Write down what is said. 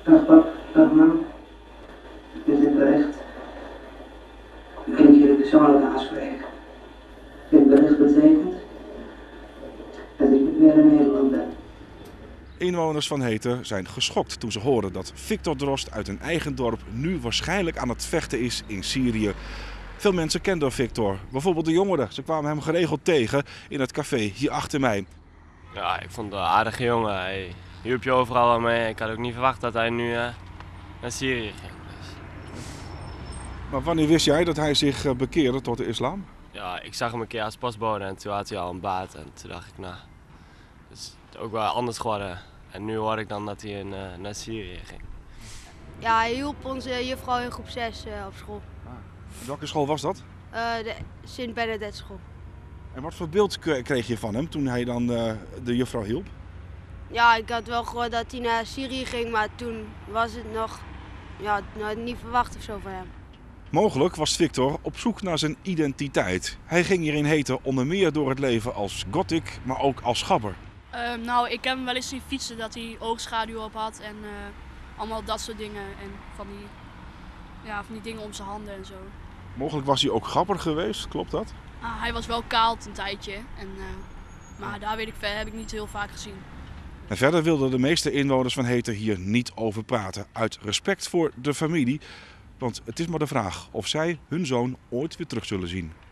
Dag pap, dag mam. Dit is dit bericht. U kunt jullie persoonlijk aanspreken. Dit bericht betekent dat ik niet meer in Nederland ben. Inwoners van Heteren zijn geschokt toen ze horen dat Victor Drost uit hun eigen dorp nu waarschijnlijk aan het vechten is in Syrië. Veel mensen kenden Victor, bijvoorbeeld de jongeren. Ze kwamen hem geregeld tegen in het café hier achter mij. Ja, ik vond het een aardige jongen. Hij hielp je overal wel mee. Ik had ook niet verwacht dat hij nu naar Syrië ging. Dus. Maar wanneer wist jij dat hij zich bekeerde tot de islam? Ja, ik zag hem een keer als postbode en toen had hij al een baard. En toen dacht ik, nou, het is ook wel anders geworden. En nu hoor ik dan dat hij naar Syrië ging. Ja, hij hielp onze juffrouw in groep 6 op school. Welke school was dat? De Sint-Bernadette school. En wat voor beeld kreeg je van hem toen hij dan de juffrouw hielp? Ja, ik had wel gehoord dat hij naar Syrië ging, maar toen was het nog niet verwacht of zo van hem. Mogelijk was Victor op zoek naar zijn identiteit. Hij ging hier in Heteren onder meer door het leven als gothic, maar ook als gabber. Nou, ik heb hem wel eens zien fietsen dat hij oogschaduw op had en allemaal dat soort dingen. En van die dingen om zijn handen en zo. Mogelijk was hij ook gabber geweest, klopt dat? Hij was wel kaal een tijdje, maar daar heb ik niet heel vaak gezien. En verder wilden de meeste inwoners van Heteren hier niet over praten, uit respect voor de familie. Want het is maar de vraag of zij hun zoon ooit weer terug zullen zien.